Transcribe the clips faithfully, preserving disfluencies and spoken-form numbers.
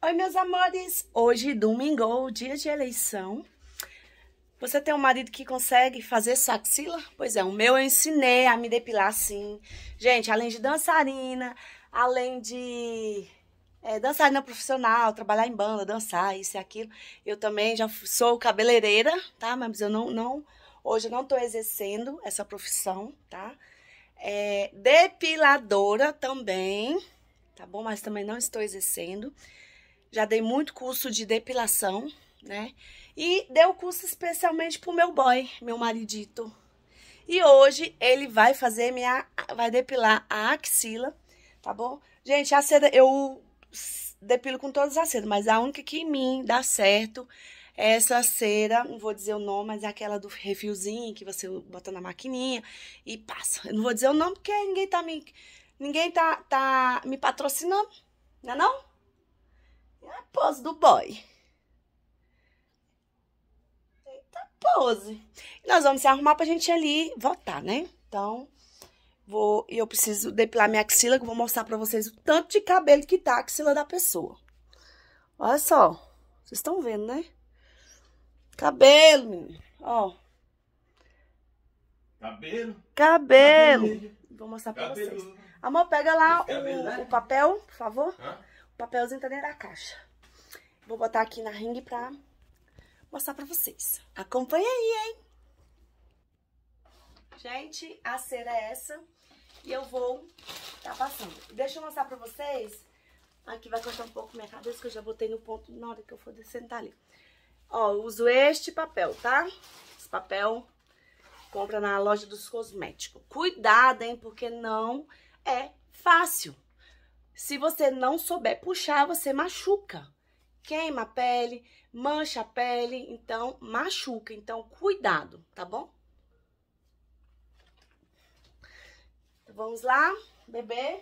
Oi, meus amores! Hoje, domingo, dia de eleição. Você tem um marido que consegue fazer sua axila? Pois é, o meu eu ensinei a me depilar assim. Gente, além de dançarina, além de é, dançarina profissional, trabalhar em banda, dançar, isso e aquilo, eu também já sou cabeleireira, tá? Mas eu não, não hoje eu não tô exercendo essa profissão, tá? É, depiladora também, tá bom? Mas também não estou exercendo. Já dei muito curso de depilação, né? E dei o curso especialmente pro meu boy, meu maridito. E hoje ele vai fazer minha, vai depilar a axila, tá bom? Gente, a cera eu depilo com todas as ceras, mas a única que em mim dá certo é essa cera, não vou dizer o nome, mas é aquela do refilzinho que você bota na maquininha e passa. Eu não vou dizer o nome porque ninguém tá me, ninguém tá, tá me patrocinando, não é não? É a pose do boy. Eita pose. E nós vamos se arrumar pra gente ir ali votar, né? Então, vou, eu preciso depilar minha axila, que eu vou mostrar pra vocês o tanto de cabelo que tá a axila da pessoa. Olha só. Vocês estão vendo, né? Cabelo, menino. Ó. Cabelo. Cabelo. Cabelo. Vou mostrar pra Cabelo. vocês. Amor, pega lá Cabelo, o, né? o papel, por favor. Hã? O papelzinho tá dentro da caixa. Vou botar aqui na ringue pra mostrar pra vocês. Acompanha aí, hein? Gente, a cera é essa. E eu vou tá passando. Deixa eu mostrar pra vocês. Aqui vai cortar um pouco minha cabeça, que eu já botei no ponto na hora que eu for sentar ali. Ó, eu uso este papel, tá? Esse papel compra na loja dos cosméticos. Cuidado, hein? Porque não é fácil. Se você não souber puxar, você machuca. Queima a pele, mancha a pele, então machuca. Então, cuidado, tá bom? Então, vamos lá, bebê.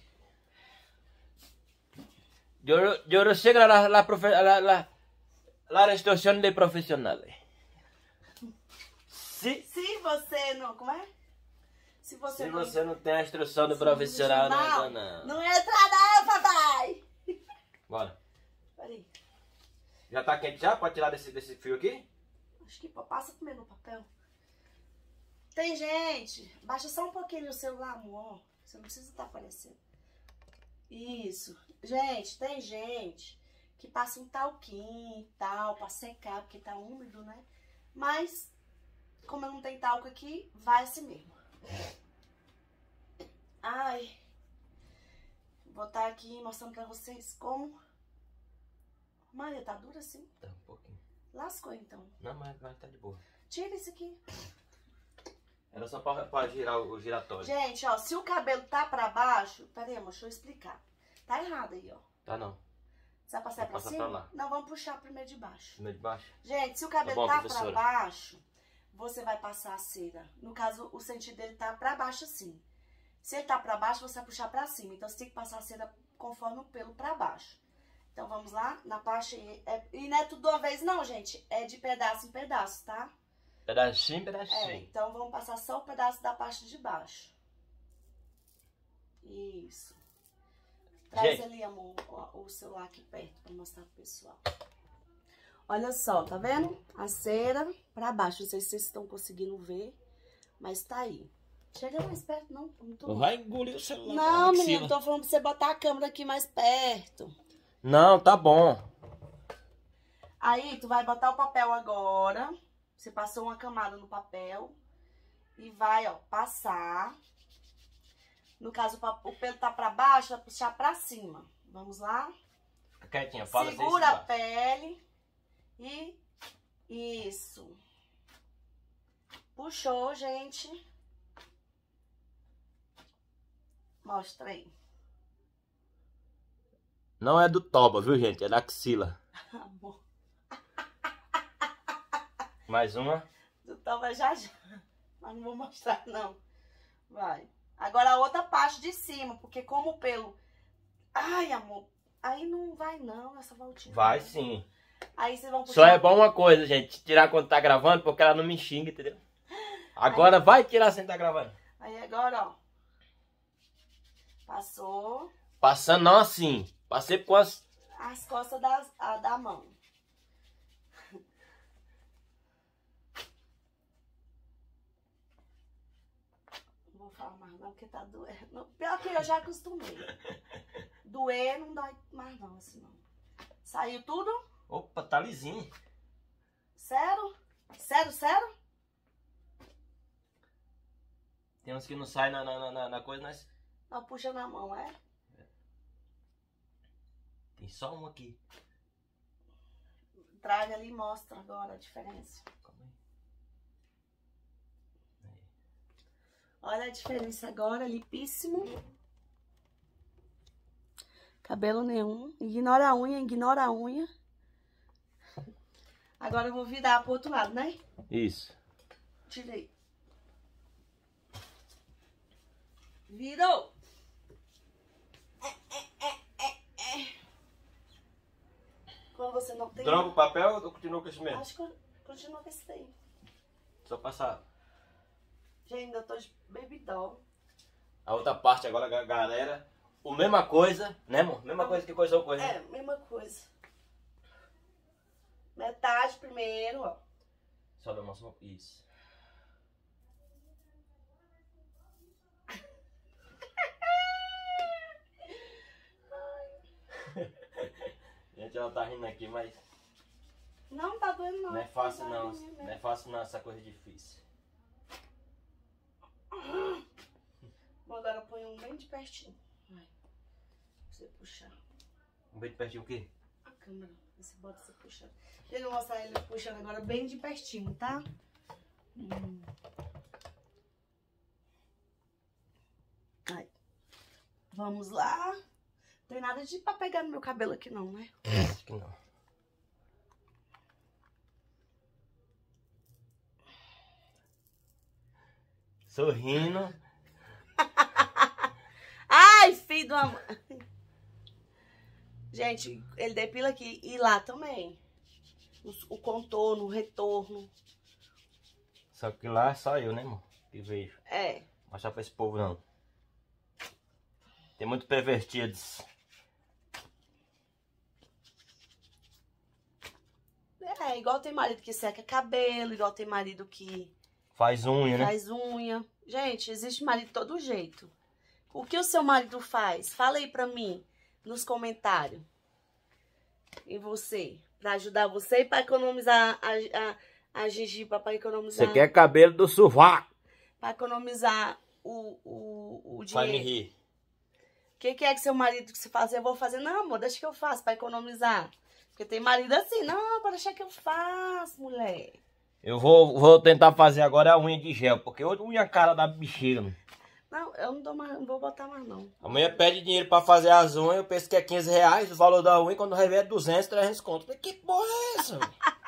Yo, yo recién la, la, profe, la, la, la restitución de profesionales. Se, Se você não... Como é? Se você, se não, você não tem a instrução do profissional, não entra não. Não entra não, papai! Bora. Peraí. Já tá quente já? Pode tirar desse, desse fio aqui? Acho que passa primeiro no papel. Tem gente... Baixa só um pouquinho o celular, amor. Você não precisa estar aparecendo. Isso. Gente, tem gente que passa um talquinho e tal, pra secar, porque tá úmido, né? Mas, como eu não tenho talco aqui, vai assim mesmo. Ai. Vou botar aqui mostrando pra vocês como... Maria, tá dura assim? Tá um pouquinho. Lascou então. Não, mas vai tá de boa. Tira isso aqui. Era só pra, pra girar o, o giratório. Gente, ó, se o cabelo tá pra baixo... Pera aí, amor, deixa eu explicar. Tá errado aí, ó. Tá não. Você vai passar Vou pra passar cima? pra lá. Não, vamos puxar primeiro de baixo. Primeiro de baixo? Gente, se o cabelo Tá bom, tá professora. pra baixo, você vai passar a cera. No caso, o sentido dele tá pra baixo assim. Se ele tá pra baixo, você vai puxar pra cima. Então, você tem que passar a cera conforme o pelo pra baixo. Então, vamos lá. Na parte... É, e não é tudo de uma vez, não, gente. É de pedaço em pedaço, tá? Pedacinho, É, pedacinho. então, vamos passar só o pedaço da parte de baixo. Isso. Traz Gente. ali, amor, o, o celular aqui perto pra mostrar pro pessoal. Olha só, tá vendo? A cera pra baixo. Não sei se vocês estão conseguindo ver, mas tá aí. Chega mais perto, não. Muito Não bom. vai engolir o celular. Não, com a menino, axila. tô falando pra você botar a câmera aqui mais perto. Não, tá bom. Aí, tu vai botar o papel agora. Você passou uma camada no papel. E vai, ó, passar. No caso, o pelo tá pra baixo, vai puxar pra cima. Vamos lá? Fica quietinha, fala Segura assim, a pele. E isso. Puxou, gente. Mostra aí. Não é do toba, viu, gente? É da axila. Amor. Mais uma. Tu toma já já. Mas não vou mostrar, não. Vai. Agora a outra parte de cima, porque como o pelo... Ai, amor. Aí não vai, não, essa voltinha. Vai sim. Aí vocês vão puxar... Só é bom uma coisa, gente. Tirar quando tá gravando, porque ela não me xinga, entendeu? Agora Aí... vai tirar sem tá gravando. Aí agora, ó. Passou. Passando não assim. Passei com as... as costas das, a, da mão. Não vou falar mais não, porque tá doendo. Pior que eu já acostumei. Doer não dói mais não, assim não. Saiu tudo? Opa, tá lisinho. Sério? Sério, sério? Tem uns que não saem na, na, na, na coisa, mas... Não, puxa na mão, é? Tem só um aqui. Traga ali e mostra agora a diferença. Calma aí. Aí. Olha a diferença agora, lipíssimo. Cabelo nenhum. Ignora a unha, ignora a unha. Agora eu vou virar pro outro lado, né? Isso. Tirei. Virou. É, é, é, é, é. Quando você não tem... Troca o papel ou continua com esse mesmo? Acho que continua com esse daí. Só passar Gente, ainda tô de baby doll. a outra parte agora, ga- galera. O mesma coisa, né, amor? Mesma coisa que coisa ou coisa. É, mesma coisa. Metade primeiro, ó. Só dá uma só. Isso. Gente, ela tá rindo aqui, mas Não tá doendo não. não é fácil Tá não. doendo, né? Não é fácil não, essa coisa difícil. Bom, agora põe um bem de pertinho. Vai. Pra você puxar. Um beijo pertinho o quê? A câmera. Você bota você puxando. Eu vou mostrar ele puxando agora bem de pertinho, tá? Hum. Aí. Vamos lá. Não tem nada de pra pegar no meu cabelo aqui não, né? Acho que não. Sorrindo. Ai, filho do amor. Gente, ele depila aqui e lá também. O, o contorno, o retorno. Só que lá é só eu, né, amor? Que vejo. É. Mostrar pra esse povo não. Tem muito pervertidos. É, igual tem marido que seca cabelo, igual tem marido que Faz unha, né? faz unha. Gente, existe marido de todo jeito. O que o seu marido faz? Fala aí pra mim nos comentários. E você? Pra ajudar você e pra economizar a, a, a gengiba, pra economizar. Você quer cabelo do sovaco? Pra economizar o, o, o Faz me dinheiro. rir. O que, que é que seu marido se fazer? Eu vou fazer. Não, amor, deixa que eu faço pra economizar. Porque tem marido assim, não, para deixar que eu faço, mulher. Eu vou, vou tentar fazer agora a unha de gel, porque hoje unha cara da bexiga. Mano. Não, eu não, dou mais, não vou botar mais, não. A mulher pede dinheiro pra fazer as unhas, eu penso que é quinze reais o valor da unha, quando revê é duzentos, trezentos conto. Falei, que porra é essa?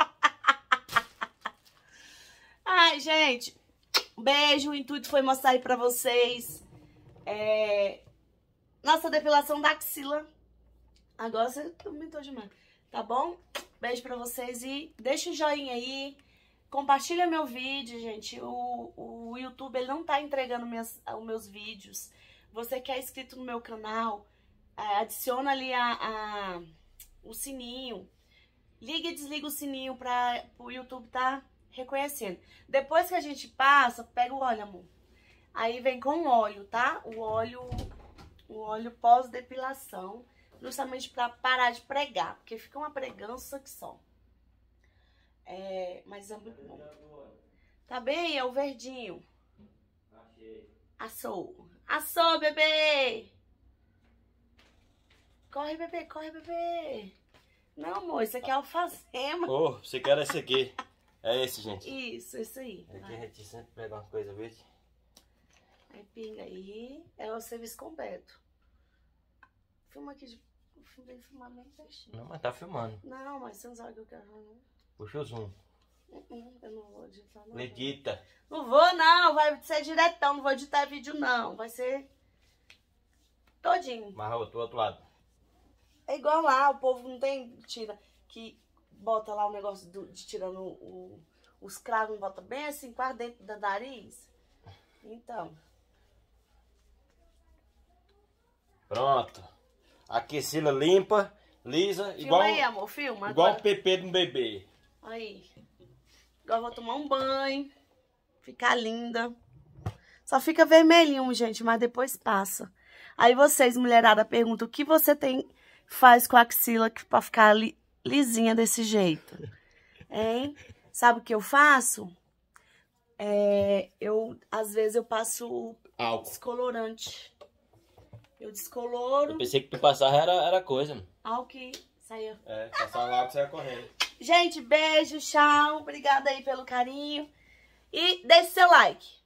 Ai, gente, beijo. O intuito foi mostrar aí pra vocês é, nossa depilação da axila. Agora você aumentou demais, tá bom? Beijo pra vocês e deixa o joinha aí. Compartilha meu vídeo, gente. O, o YouTube ele não tá entregando minhas, os meus vídeos. Você que é inscrito no meu canal, é, adiciona ali a, a, o sininho. Liga e desliga o sininho para o YouTube tá reconhecendo. Depois que a gente passa, pega o óleo, amor. Aí vem com óleo, tá? O óleo, o óleo pós-depilação. Justamente para parar de pregar, porque fica uma pregança que só. É, mas é muito bom. Tá bem? É o verdinho. Assou. Assou, bebê! Corre, bebê, corre, bebê. Não, amor, isso aqui é alfazema. Ô, oh, você quer esse aqui. É esse, gente. Isso, isso aí. Aqui a gente sempre pega uma coisa, verde. Aí pinga aí. É o serviço completo. Filma aqui de... Vem filmar bem pertinho. Não, mas tá filmando. Não, mas você não sabe o que eu quero, não. Puxa o zoom. Uh-uh, eu não vou editar, não. Edita. Não vou, não. Vai ser diretão. Não vou editar vídeo, não. Vai ser todinho. Mas do outro lado. É igual lá. O povo não tem... Tira... Que bota lá o negócio do, de tirando o, os cravos. Bota bem assim, quase dentro da nariz. Então. Pronto. A axila limpa Lisa, Filma igual, aí, amor, filma igual agora. o P P de um bebê. Aí. Agora eu vou tomar um banho. Ficar linda. Só fica vermelhinho, gente, mas depois passa. Aí vocês, mulherada, perguntam o que você tem, faz com a axila pra ficar li, lisinha desse jeito. Hein? Sabe o que eu faço? É, eu, às vezes, eu passo Álcool. descolorante. Eu descoloro. Eu pensei que tu passar era, era coisa, mano. Álcool saiu. É, passar o álcool e saia correndo. Gente, beijo, tchau. Obrigada aí pelo carinho. E deixe seu like.